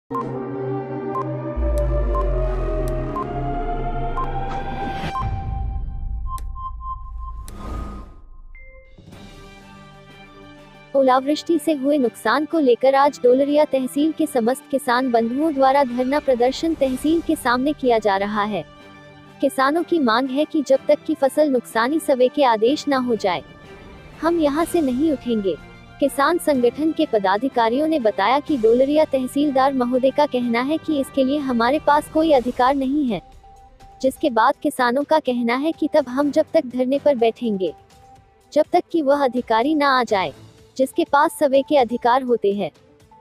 ओलावृष्टि से हुए नुकसान को लेकर आज डोलरिया तहसील के समस्त किसान बंधुओं द्वारा धरना प्रदर्शन तहसील के सामने किया जा रहा है। किसानों की मांग है कि जब तक की फसल नुकसानी सर्वे के आदेश न हो जाए, हम यहां से नहीं उठेंगे। किसान संगठन के पदाधिकारियों ने बताया कि डोलरिया तहसीलदार महोदय का कहना है कि इसके लिए हमारे पास कोई अधिकार नहीं है, जिसके बाद किसानों का कहना है कि तब हम जब तक धरने पर बैठेंगे जब तक कि वह अधिकारी न आ जाए जिसके पास सर्वे के अधिकार होते हैं।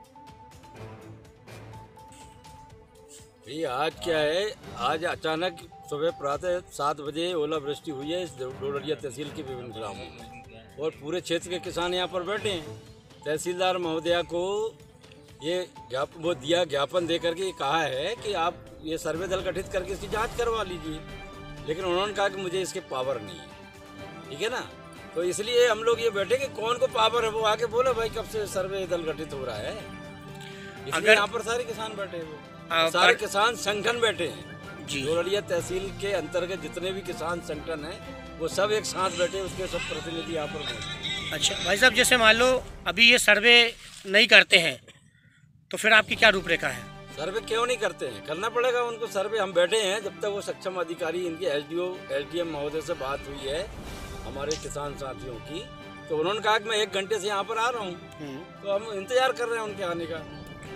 आज क्या है, आज अचानक सुबह प्रातः 7 बजे ओलावृष्टि हुई है इस डोलरिया तहसील के विभिन्न ग्रामों में और पूरे क्षेत्र के किसान यहाँ पर बैठे हैं। तहसीलदार महोदया को ये ज्ञापन दे करके कहा है कि आप ये सर्वे दल गठित करके इसकी जांच करवा लीजिए, लेकिन उन्होंने कहा कि मुझे इसके पावर नहीं है। ठीक है ना, तो इसलिए हम लोग ये बैठे कि कौन को पावर है वो आके बोले भाई कब से सर्वे दल गठित हो रहा है। इसलिए यहाँ पर सारे किसान बैठे हैं, सारे किसान संगठन बैठे हैं। डोलरिया तहसील के अंतर्गत जितने भी किसान संगठन हैं वो सब एक साथ बैठे, उसके सब प्रतिनिधि यहाँ पर मौजूद। अच्छा भाई साहब, जैसे मान लो अभी ये सर्वे नहीं करते हैं तो फिर आपकी क्या रूपरेखा है? सर्वे क्यों नहीं करते हैं? करना पड़ेगा उनको सर्वे। हम बैठे हैं जब तक वो सक्षम अधिकारी, इनके SDM महोदय से बात हुई है हमारे किसान साथियों की, तो उन्होंने कहा कि मैं 1 घंटे से यहाँ पर आ रहा हूँ, तो हम इंतजार कर रहे हैं उनके आने का।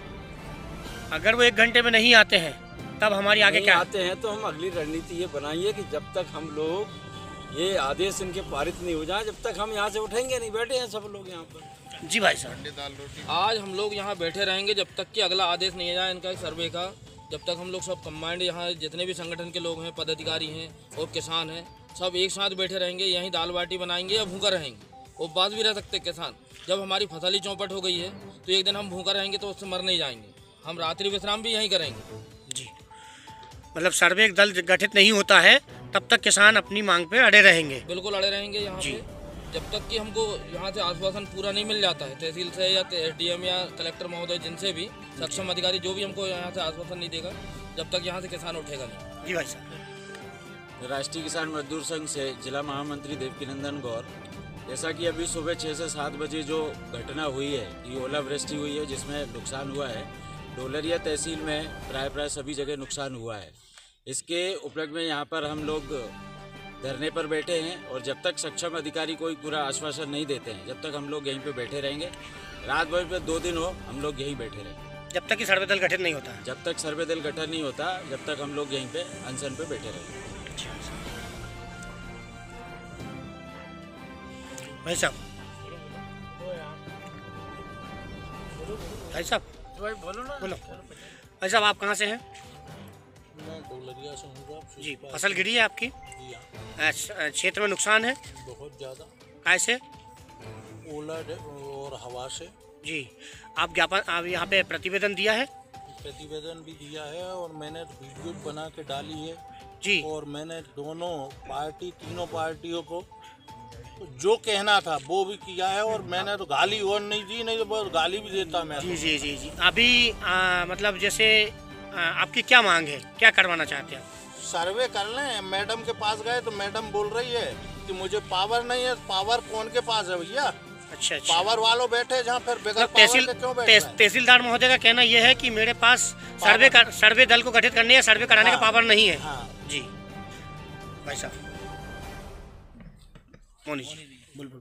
अगर वो 1 घंटे में नहीं आते हैं तब हमारी आगे क्या आते हैं तो हम अगली रणनीति ये बनाइए कि जब तक हम लोग ये आदेश इनके पारित नहीं हो जाए जब तक हम यहाँ से उठेंगे नहीं। बैठे हैं सब लोग यहाँ पर। जी भाई साहब, आज हम लोग यहाँ बैठे रहेंगे जब तक कि अगला आदेश नहीं आ जाए इनका सर्वे का। जब तक हम लोग सब कंबाइंड यहाँ जितने भी संगठन के लोग हैं, पदाधिकारी हैं और किसान हैं, सब एक साथ बैठे रहेंगे। यहीं दाल बाटी बनाएंगे या भूखा रहेंगे। उपवास भी रह सकते किसान। जब हमारी फसल ही चौपट हो गई है तो एक दिन हम भूखा रहेंगे तो उससे मर नहीं जाएंगे। हम रात्रि विश्राम भी यहीं करेंगे। जी, मतलब सर्वे दल गठित नहीं होता है तब तक किसान अपनी मांग पे अड़े रहेंगे। बिल्कुल अड़े रहेंगे यहाँ पे जब तक कि हमको यहाँ से आश्वासन पूरा नहीं मिल जाता है तहसील से या SDM या कलेक्टर महोदय, जिनसे भी सक्षम अधिकारी जो भी हमको यहाँ से आश्वासन नहीं देगा जब तक यहाँ से किसान उठेगा नहीं। जी भाई साहब। राष्ट्रीय किसान मजदूर संघ से जिला महामंत्री देवकीनंदन गौर। जैसा कि अभी सुबह 6 से 7 बजे जो घटना हुई है, ये ओलावृष्टि हुई है जिसमें नुकसान हुआ है। डोलरिया तहसील में प्राय सभी जगह नुकसान हुआ है। इसके उपलक्ष्य में यहाँ पर हम लोग धरने पर बैठे हैं और जब तक सक्षम अधिकारी कोई पूरा आश्वासन नहीं देते हैं जब तक हम लोग यहीं पे बैठे रहेंगे। रात भर पे 2 दिन हो हम लोग यहीं बैठे रहेंगे जब तक कि सर्वे दल गठित नहीं होता। जब तक सर्वे दल गठन नहीं होता जब तक हम लोग यहीं पे अनशन पे बैठे रहेंगे। भाई साहब, बोलो भाई साहब, आप कहाँ से हैं? मैं डोलरिया से हूँ। जी, फसल गिरी है आपकी? क्षेत्र में नुकसान है बहुत ज़्यादा। कैसे? ओला और हवा से। जी, आप यहाँ पे प्रतिवेदन दिया है? प्रतिवेदन भी दिया है और मैंने वीडियो बना के डाली है। जी, और मैंने तीनों पार्टियों को जो कहना था वो भी किया है और मैंने तो गाली और नहीं दी, नहीं तो बहुत गाली भी देता मैं। जी जी जी जी। अभी मतलब जैसे आपकी क्या मांग है, क्या करवाना चाहते हैं? सर्वे कर लें। मैडम के पास गए तो मैडम बोल रही है कि मुझे पावर नहीं है। पावर कौन के पास है भैया? अच्छा, पावर वालों बैठे जहाँ, फिर बगैर पावर के क्यों बैठे? तहसीलदार महोदय का कहना यह है कि मेरे पास सर्वे दल को गठित करने या सर्वे कराने का पावर नहीं है। जी भाई साहब, मोनी बुलबुल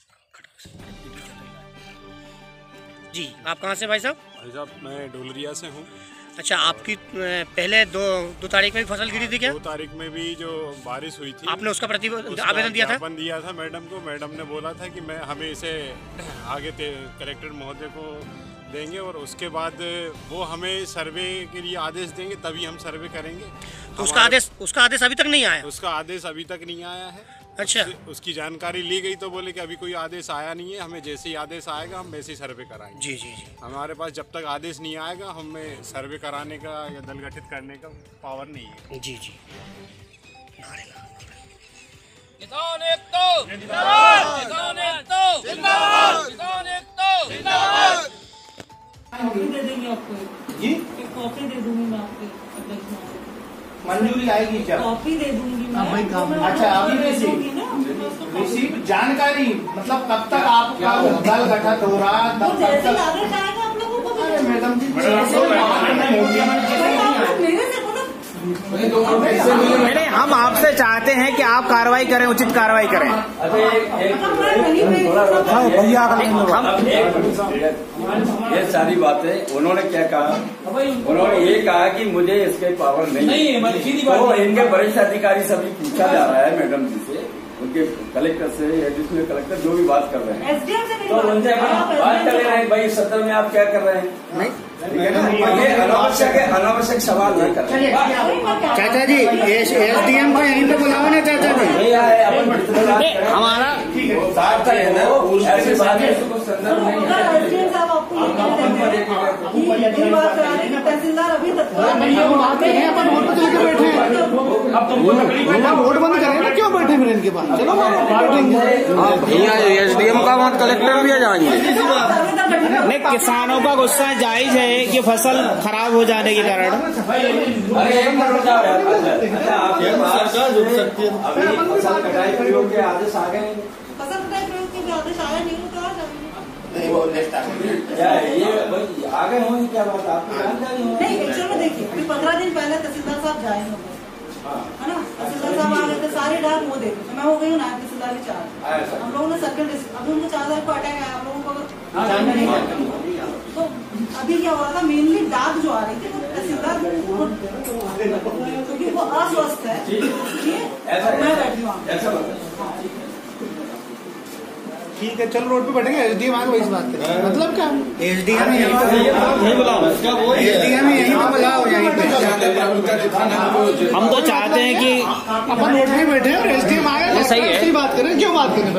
जी, आप कहाँ से भाई साहब? भाई साहब, मैं डोलरिया से हूँ। अच्छा, आपकी पहले दो तारीख में भी फसल गिरी थी क्या? 2 तारीख में भी जो बारिश हुई थी आपने उसका आवेदन दिया था? मैडम को। मैडम ने बोला था कि हमें इसे आगे कलेक्टर महोदय को देंगे और उसके बाद वो हमें सर्वे के लिए आदेश देंगे, तभी हम सर्वे करेंगे। तो उसका आदेश अभी तक नहीं आया? उसका आदेश अभी तक नहीं आया है। अच्छा, उसकी जानकारी ली गई तो बोले कि अभी कोई आदेश आया नहीं है, हमें जैसे ही आदेश आएगा हम वैसे ही सर्वे कराएंगे। जी जी जी। हमारे पास जब तक आदेश नहीं आएगा हमें सर्वे कराने का या दल गठित करने का पावर नहीं है। जी जी। किसान एकता जिंदाबाद, किसान एकता जिंदाबाद, किसान एकता जिंदाबाद। दे देंगे आपको जी। कॉपी दे दूंगी मैं आपके मंजूरी आएगी क्या? कॉपी दे दूंगी मैं। अच्छा, अभी रिसीव जानकारी मतलब कब तक आपका दल गठित हो रहा है तब तक आदेश आएगा आप लोगों को। मैडम जी नहीं, हम आपसे चाहते हैं कि आप कार्रवाई करें, उचित कार्रवाई करें। ये सारी बातें उन्होंने क्या कहा? उन्होंने ये कहा कि मुझे इसके पावर नहीं है। तो इनके वरिष्ठ अधिकारी सभी पूछा जा रहा है मैडम जी से, उनके कलेक्टर से, एडिशनल कलेक्टर जो भी बात कर रहे हैं तो उनसे बात कर रहे हैं। भाई सदन में आप क्या कर रहे हैं? नहीं ये अनावश्यक सवाल नहीं कर रहे। चाचा जी एसडीएम को यहीं पे बुलाओ ना चाचा जी। हमारा ऐसी बात है संदर्भ नहीं है। तहसीलदार अभी तक वोट बंद करें ना, क्यों बैठे फिर इनके पास? चलो एसडीएम का वहाँ कलेक्टर भी आ जाएंगे। नहीं, किसानों का गुस्सा जायज है कि फसल खराब हो जाने के कारण। अभी फसल कटाई प्रयोग के आदेश आ गए। फसल कटाई प्रयोग के आदेश आया नहीं तो आ जाएंगे। क्या ये आ गए होंगे? क्या बात आपको जानकारी हो? नहीं, एक्चुअल में देखिए अभी 15 दिन पहले तहसीलदार साहब जाए हम लोग, है ना। तहसीलदार साहब आ गए थे, सारे डाक वो देखे। मैं हो गई हूँ नायब तहसीलदार की चार्ज। हम लोगों ने सर्कल अभी उनको 4 तारीख को अटैक आया, हम लोगों को तो अभी क्या हो रहा था, मेनली डाक जो आ रही थी वो तहसीलदार क्योंकि वो अस्वस्थ है, मैं बैठी हूँ। ठीक है, चल रोड पे बैठेंगे, एसडीएम आगे वही बात करें। मतलब क्या एसडीएम यहीं पे बुलाओ, एसडीएम यहीं पे बुलाओ, यहीं पे। हम तो चाहते हैं कि अपन रोड में बैठे हैं और एसडीएम आगे सही है, सही बात करें। क्यों बात करें?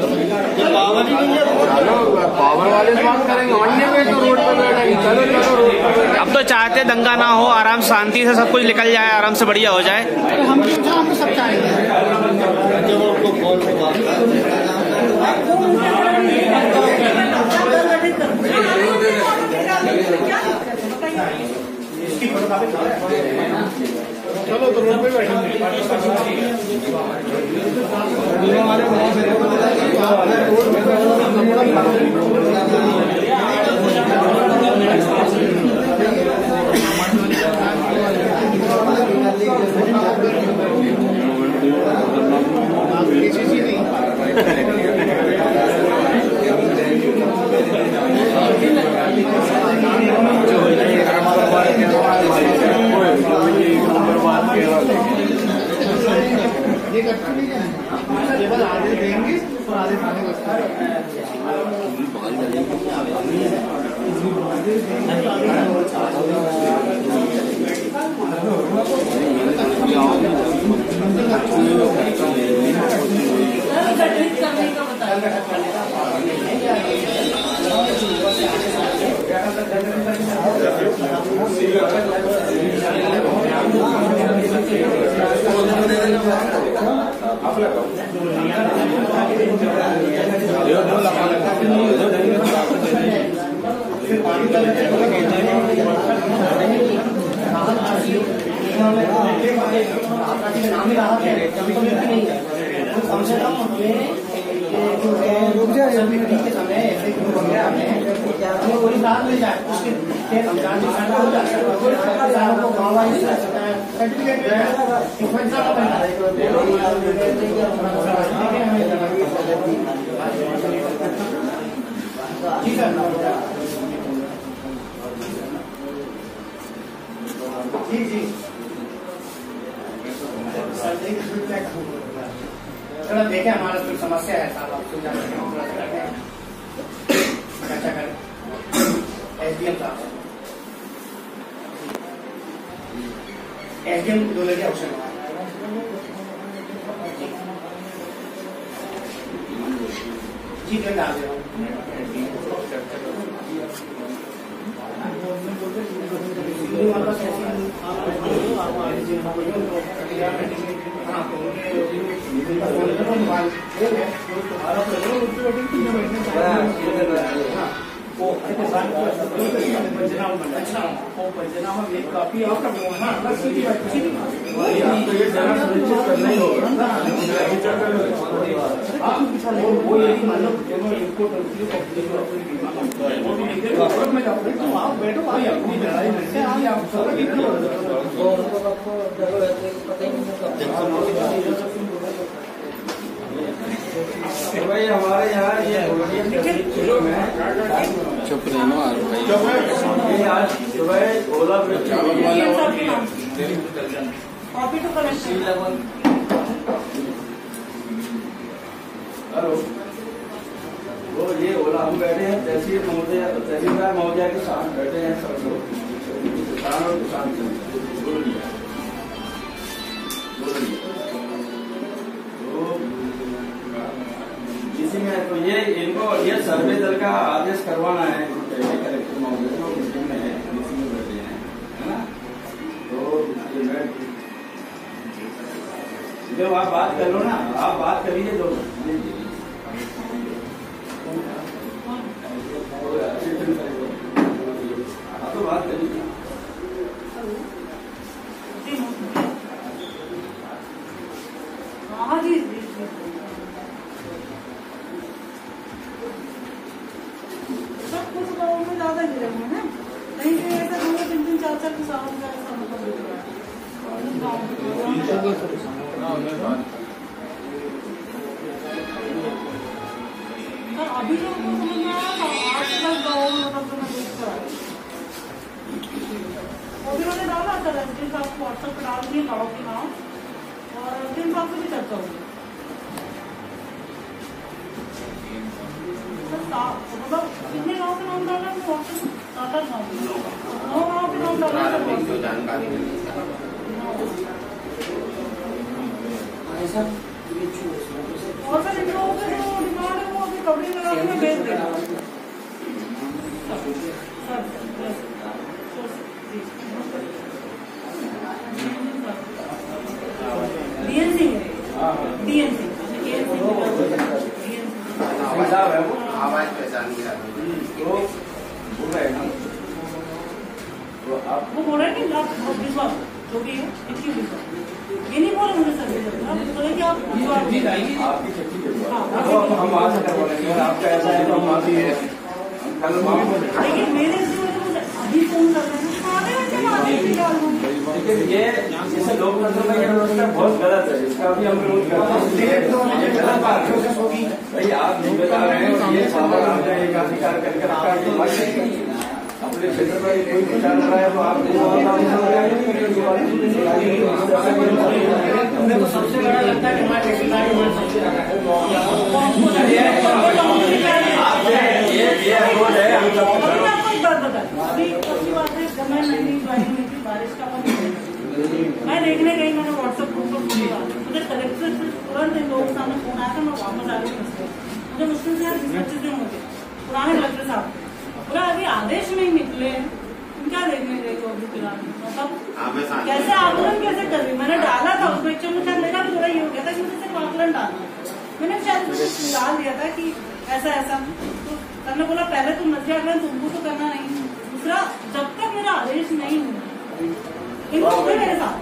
पावर वाले बात करेंगे, अन्य पे तो रोड पे बैठेंगे। चलो रोड पे। अब तो चाहते दंगा ना हो, आराम शांति से सब कुछ निकल जाए, आराम से बढ़िया हो जाए। हम सब चाहेंगे। चलो तो रोड पे बैठेंगे। केवल आदेश देंगे और आदेश आने का चलो देखें, हमारा कोई समस्या है साहब, आप सुझाव चर्चा करें। एसडीएम साहब, एसडीएम डोलरिया ऑप्शन जी मैं डाल दे रहा हूँ। भाई हमारे यहाँ ये चुप रहना आज सुबह ओला हेलो वो ये ओला हम बैठे हैं तहसीलदार महोदय के साथ बैठे हैं सब लोग किसान और किसान इसी में तो ये इनको ये सर्वे दल का आदेश करवाना है कलेक्टर महोदय को मीटिंग में इसी में बैठे हैं है ना। तो जब आप बात कर लो ना आप बात करिए तो आप तो बात करिए। हाँ जी सब कुछ गाँव में ज्यादा गिरे हुए हैं कहीं कहीं ऐसा होंगे 3-4 किसानों का ऐसा मतलब अभी लोग को समझ में आया था 8-10 गाँव में मतलब मैं देख कर अभी उन्होंने डाला था रेजिडेंट साहब को व्हाट्सएप पे डाल दिए गाँव के नाम और रेजिडेंट साहब से भी चर्चा होगी मतलब कितने गाँव के नाम डालना है व्हाट्सएप 7-8 गाँव 9 गाँव के नाम डालना जानकारी और सर इन लोगों के जो डिमांड है वो अभी कवरिंग लगा के मैं भेज देगा डीएनसी साहब है वो आवाज पहचान गया तो बोल रहे हैं तो आप वो बोल रहे हैं कि आप विश्वास जो भी है इतनी विश्वास ये नहीं बोल मुझे सर आप बोले कि आप आपकी छुट्टी हम आज करवा लेंगे और आपका ऐसा है तो हम आज ही लेकिन मेरे अभी फोन कर रहे हैं ये जैसे लोकतंत्र में ये व्यवस्था बहुत गलत है इसका भी हम विरोध करते हैं गलत बात भाई आप नहीं बता रहे हैं ये पावर आपने एक अधिकार करके रखा है अपने क्षेत्र में कोई विचार रहा है तो आप सबसे बड़ा लगता है कि हमारे मैं देखने गई मैंने व्हाट्सएप ग्रुप पर मुझे कलेक्टर से तुरंत इन लोगों के सामने फोन आया था मैं वापस आ गई मुझे मुश्किल से यार 20-25 दिन होते पुराने कलेक्टर साहब पूरा अभी आदेश नहीं निकले क्या देखने गए तो अभी फिलहाल मतलब कैसे आंदोलन कैसे कर रही मैंने डाला था उसमें एक्चुअली शायद मेरा भी थोड़ा ये हो गया था कि मुझे सिर्फ आंदोलन डालना मैंने शायद डाल दिया था कि ऐसा ऐसा तो सर ने बोला पहले तुम नजर आगलन तुमको तो करना नहीं दूसरा जब तक मेरा आदेश नहीं हुआ मेरे साथ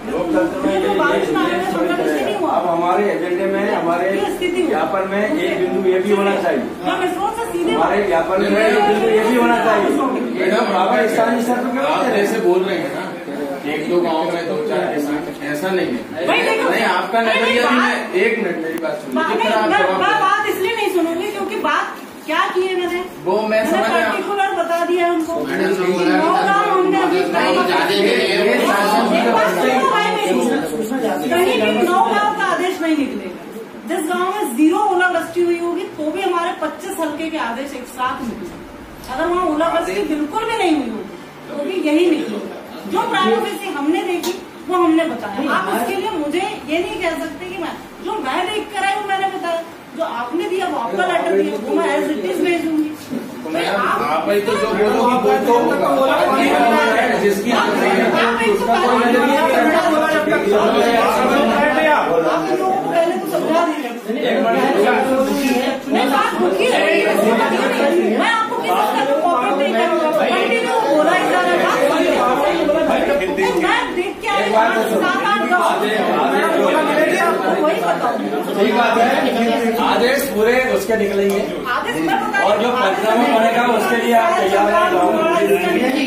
अब हमारे एजेंडे में हमारे ज्ञापन में एक बिंदु ये भी होना चाहिए हमारे ज्ञापन में एक बिंदु ये भी होना चाहिए स्थानीय स्तर पर ऐसे बोल रहे हैं ना 1-2 गाँव में 2-4 ऐसा नहीं है नहीं आपका नजरिया भी एक मिनट मेरी बात सुनिए बात इसलिए नहीं सुनूंगी क्योंकि बात क्या किए मैंने वो मैं पर्टिकुलर बता दिया उनको कहीं 9 गाँव का आदेश नहीं निकलेगा जिस गांव में 0 ओलावृष्टि हुई होगी तो भी हमारे 25 हल्के के आदेश एक साथ निकले अगर वहाँ ओलावृष्टि बिल्कुल भी नहीं हुई होगी तो भी यही निकलेगा जो प्राइवेसी हमने देखी वो हमने बताया आप उसके लिए मुझे ये नहीं कह सकते कि मैं जो मैं देख कर आई वो मैंने बताया जो आपने दिया वो आपका लेटर दिया वो मैं एज इट इज भेज दूंगी आप तो जो बोलोगी वो तो जिसकी पहले तो समझा दीजिए मैं आपको गिनती नहीं है। एक बात है, ठीक बात है, आदेश पूरे उसके निकलेंगे और जो पंचनामा बनेगा उसके लिए आप तैयार हैं।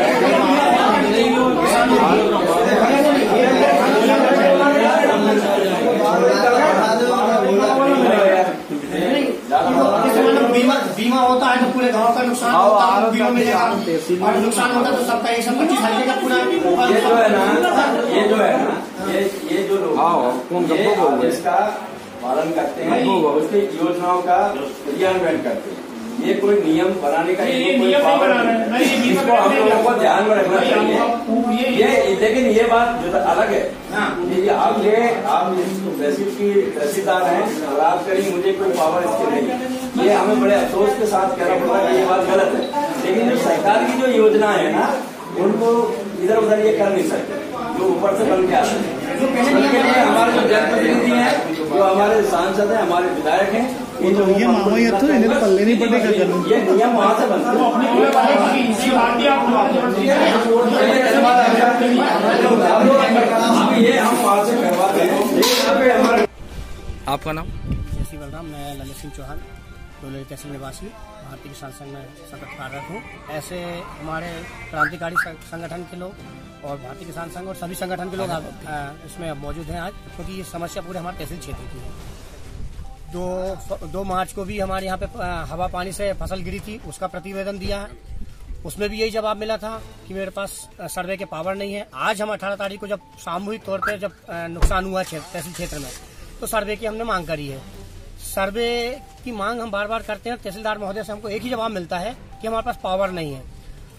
बीमा होता है तो पूरे गांव का नुकसान होता है, बीमा मिलेगा और नुकसान होता है तो सबका 125 हल्के का पूरा। ये जो है ना, ये जो लोग इसका पालन करते हैं, उसकी योजनाओं का क्रियान्वयन करते हैं। ये कोई नियम बनाने का इसको हम लोगों को ध्यान में रखना चाहिए। ये लेकिन ये बात जो अलग है, ये आप तहसीलदार हैं और आप करेंगे, मुझे कोई पावर इसकी नहीं। ये हमें बड़े अफसोस के साथ कहना पड़ता है कि ये बात गलत है। लेकिन जो सरकार की जो योजना है ना, उनको इधर उधर ये कर नहीं सकते, जो ऊपर से बन के आते हैं। उनके लिए हमारे जो जनप्रतिनिधि हैं, जो हमारे सांसद हैं, हमारे विधायक हैं, ये तो इन्हें पल्ले नहीं पड़ेगा, ये नियम वहाँ से बनते हैं। ये हम वहाँ से करवाते हैं। आपका नाम? जैसी बलराम, मैं ललित सिंह चौहान, डोलरिया तहसील निवासी, भारतीय किसान संघ में सतत कार्यरत हूँ। ऐसे हमारे क्रांतिकारी संगठन के लोग और भारतीय किसान संघ और सभी संगठन के लोग इसमें मौजूद हैं आज, क्योंकि ये समस्या पूरे हमारे तहसील क्षेत्र की है। 2 मार्च को भी हमारे यहाँ पे हवा पानी से फसल गिरी थी, उसका प्रतिवेदन दिया है। उसमें भी यही जवाब मिला था कि मेरे पास सर्वे के पावर नहीं है। आज हम 18 तारीख को जब सामूहिक तौर पर जब नुकसान हुआ तहसील क्षेत्र में, तो सर्वे की हमने मांग करी है। सर्वे की मांग हम बार बार करते हैं, तहसीलदार महोदय से हमको एक ही जवाब मिलता है कि हमारे पास पावर नहीं है।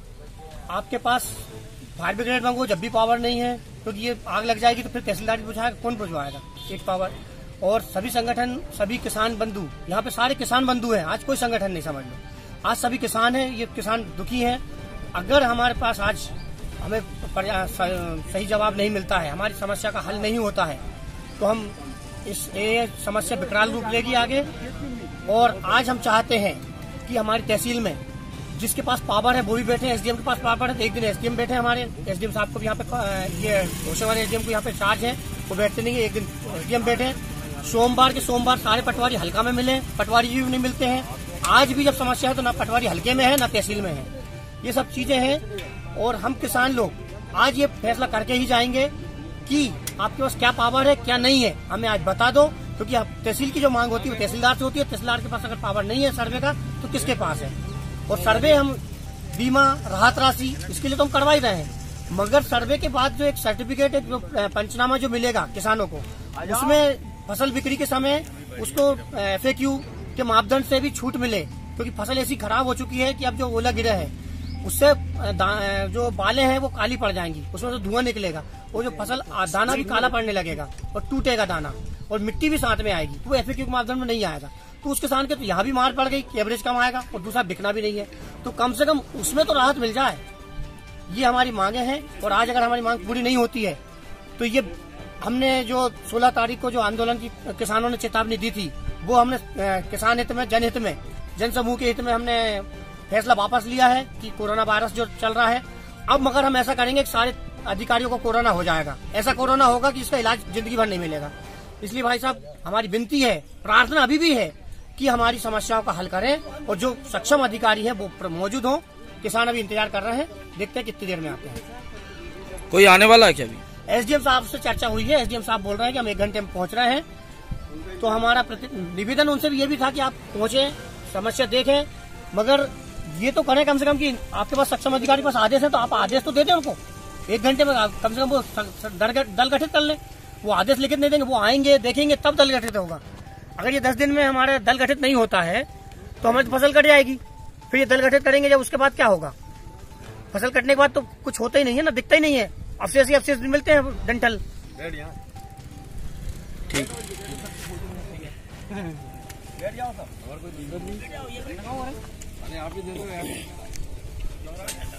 आपके पास फायर ब्रिगेड मंगो, जब भी पावर नहीं है, क्योंकि ये आग लग जाएगी तो फिर तहसीलदार ही बुझाएगा, कौन बुझवाएगा? एक पावर। और सभी संगठन, सभी किसान बंधु, यहाँ पे सारे किसान बंधु हैं, आज कोई संगठन नहीं, समझ लो आज सभी किसान हैं। ये किसान दुखी हैं। अगर हमारे पास आज हमें सही जवाब नहीं मिलता है, हमारी समस्या का हल नहीं होता है, तो हम ये समस्या विकराल रूप लेगी आगे। और आज हम चाहते हैं कि हमारी तहसील में जिसके पास पावर है वो भी बैठे। एसडीएम के पास पावर है तो एक दिन एसडीएम बैठे, हमारे एसडीएम साहब को भी यहाँ पे, ये होशंगाबाद एसडीएम को यहाँ पे चार्ज है, वो बैठते नहीं है, एक दिन एसडीएम बैठे। सोमवार के सोमवार सारे पटवारी हल्का में मिले, पटवारी भी नहीं मिलते हैं। आज भी जब समस्या है तो ना पटवारी हल्के में है ना तहसील में है। ये सब चीजें हैं और हम किसान लोग आज ये फैसला करके ही जाएंगे कि आपके पास क्या पावर है क्या नहीं है, हमें आज बता दो। क्योंकि तहसील की जो मांग होती है वो तहसीलदार से होती है। तहसीलदार के पास अगर पावर नहीं है सर्वे का तो किसके पास है? और सर्वे हम बीमा राहत राशि इसके लिए तो हम करवा ही रहे हैं, मगर सर्वे के बाद जो एक सर्टिफिकेट, एक जो पंचनामा जो मिलेगा किसानों को, उसमें फसल बिक्री के समय उसको FAQ के मापदंड से भी छूट मिले, क्योंकि फसल ऐसी खराब हो चुकी है कि अब जो ओला गिरा है उससे जो बालें हैं वो काली पड़ जाएंगी, उसमें से धुआं निकलेगा, वो जो फसल दाना भी काला पड़ने लगेगा और टूटेगा दाना और मिट्टी भी साथ में आएगी, तो वो FAQ के मापदंड में नहीं आएगा। तो उस किसान के तो यहाँ भी मार पड़ गई, एवरेज कम आएगा और दूसरा बिकना भी नहीं है। तो कम से कम उसमें तो राहत मिल जाए, ये हमारी मांगे हैं। और आज अगर हमारी मांग पूरी नहीं होती है तो ये हमने जो 16 तारीख को जो आंदोलन की किसानों ने चेतावनी दी थी, वो हमने किसान हित में, जनहित में, जन समूह के हित में हमने फैसला वापस लिया है कि कोरोना वायरस जो चल रहा है, अब मगर हम ऐसा करेंगे कि सारे अधिकारियों को कोरोना हो जाएगा, ऐसा कोरोना होगा कि इसका इलाज जिंदगी भर नहीं मिलेगा। इसलिए भाई साहब हमारी विनती है, प्रार्थना अभी भी है कि हमारी समस्याओं का हल करें और जो सक्षम अधिकारी है वो मौजूद हो। किसान अभी इंतजार कर रहे हैं, देखते हैं कितनी देर में आते हैं। कोई आने वाला है क्या? अभी एसडीएम साहब से चर्चा हुई है, एसडीएम साहब बोल रहे हैं कि हम 1 घंटे में पहुंच रहे हैं। तो हमारा निवेदन उनसे भी ये भी था कि आप पहुंचे, समस्या देखें, मगर ये तो करें कम से कम कि आपके पास सक्षम अधिकारी के पास आदेश है तो आप आदेश तो दे दें उनको। 1 घंटे में कम से कम वो दल गठित कर लें। वो आदेश लिखित नहीं देंगे, वो आएंगे देखेंगे तब दल गठित होगा। अगर ये 10 दिन में हमारा दल गठित नहीं होता है तो हमारी फसल कट जाएगी। फिर ये दल गठित करेंगे जब, उसके बाद क्या होगा? फसल कटने के बाद तो कुछ होता ही नहीं है ना, दिखता ही नहीं है, अफसेस ही अफसेस मिलते हैं डेंटल। ठीक और कोई दिक्कत नहीं, आप ही दे दो यार।